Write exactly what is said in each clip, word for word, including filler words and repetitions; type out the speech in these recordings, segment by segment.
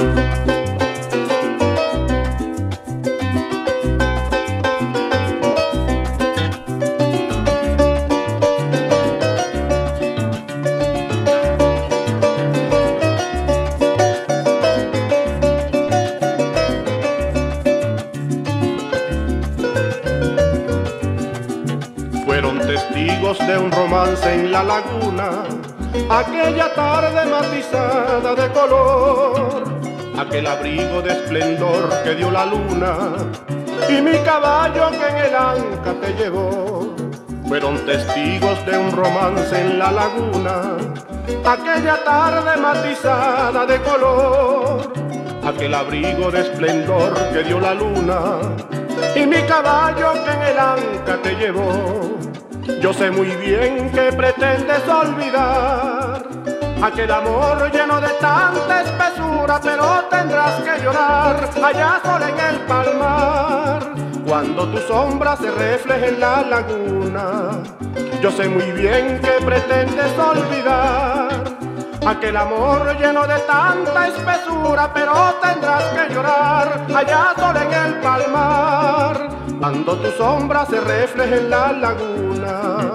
Fueron testigos de un romance en la laguna, aquella tarde matizada de color, aquel abrigo de esplendor que dio la luna y mi caballo que en el anca te llevó. Fueron testigos de un romance en la laguna, aquella tarde matizada de color, aquel abrigo de esplendor que dio la luna y mi caballo que en el anca te llevó. Yo sé muy bien que pretendes olvidar aquel amor lleno de tanta espesura, pero tendrás que llorar allá sola en el palmar, cuando tu sombra se refleje en la laguna. Yo sé muy bien que pretendes olvidar aquel amor lleno de tanta espesura, pero tendrás que llorar allá sola en el palmar, cuando tu sombra se refleje en la laguna.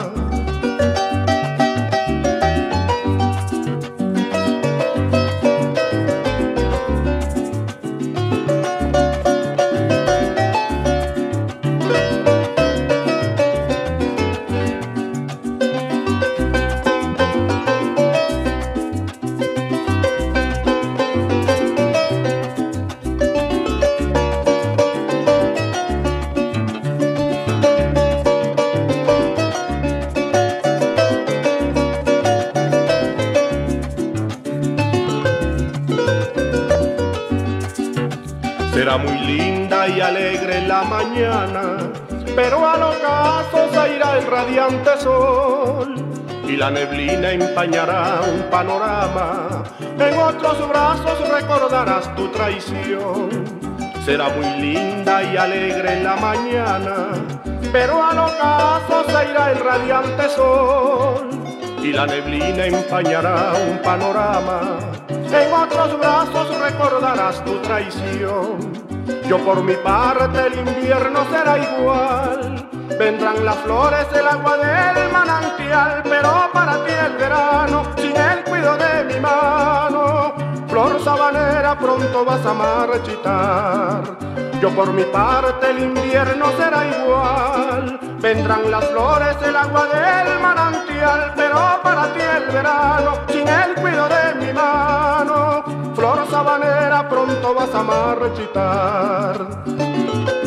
Será muy linda y alegre la mañana, pero al ocaso se irá el radiante sol y la neblina empañará un panorama. En otros brazos recordarás tu traición. Será muy linda y alegre la mañana, pero al ocaso se irá el radiante sol y la neblina empañará un panorama. En otros brazos recordarás tu traición. Yo por mi parte el invierno será igual, vendrán las flores, el agua del manantial, pero para ti el verano sin el cuidado de mi mano. Flor sabanera, pronto vas a marchitar. Yo por mi parte el invierno será igual, vendrán las flores, el agua del manantial, pero para ti el verano sin el cuidado de mi mano. Flor sabanera, pronto vas a marchitar.